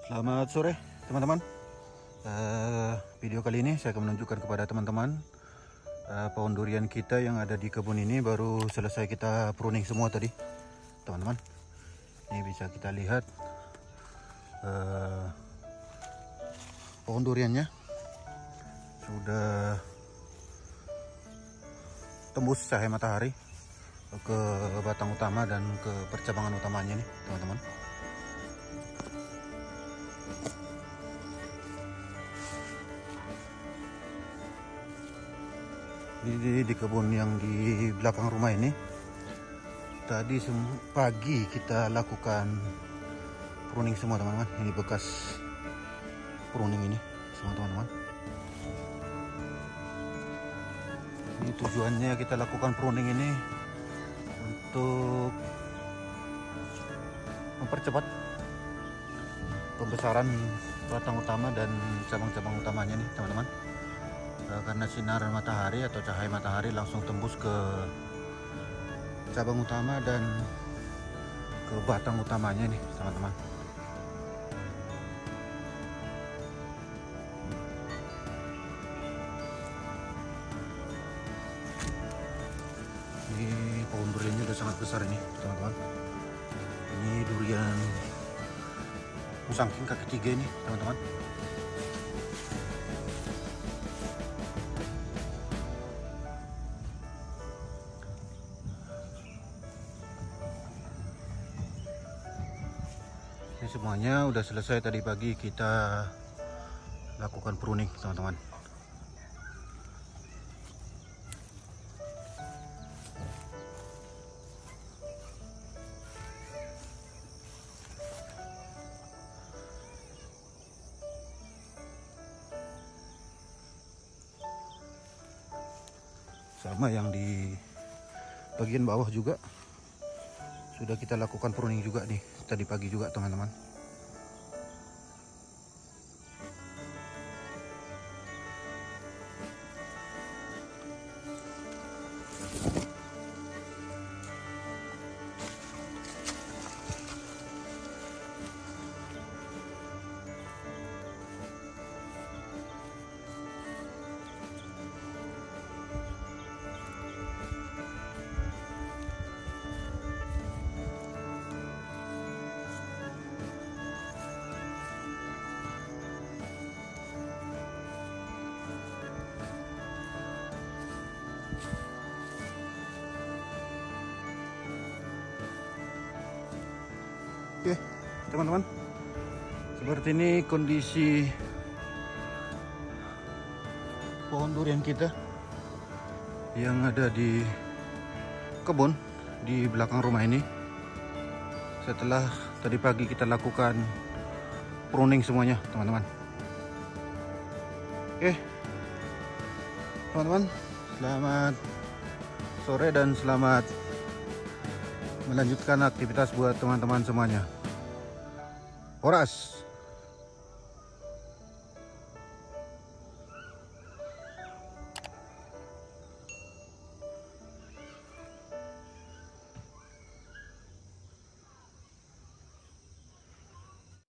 Selamat sore teman-teman. Video kali ini saya akan menunjukkan kepada teman-teman pohon durian kita yang ada di kebun ini baru selesai kita pruning semua tadi, teman-teman. Ini bisa kita lihat pohon duriannya sudah tembus cahaya matahari ke batang utama dan ke percabangan utamanya nih, teman-teman. Di kebun yang di belakang rumah ini tadi pagi kita lakukan pruning semua, teman-teman. Ini bekas pruning ini semua, teman-teman. Ini tujuannya kita lakukan pruning ini untuk mempercepat pembesaran batang utama dan cabang-cabang utamanya nih, teman-teman. Karena sinar matahari atau cahaya matahari langsung tembus ke cabang utama dan ke batang utamanya nih, teman-teman. Ini pohon duriannya udah sangat besar ini, teman-teman. Ini durian musangking kaki 3 ini, teman-teman. Ini semuanya udah selesai tadi pagi kita lakukan pruning, teman-teman. Sama yang di bagian bawah juga sudah kita lakukan pruning juga nih tadi pagi juga, teman-teman. Oke, teman-teman, seperti ini kondisi pohon durian kita yang ada di kebun di belakang rumah ini setelah tadi pagi kita lakukan pruning semuanya, teman-teman. Oke, teman-teman, selamat sore dan selamat melanjutkan aktivitas buat teman-teman semuanya. Horas.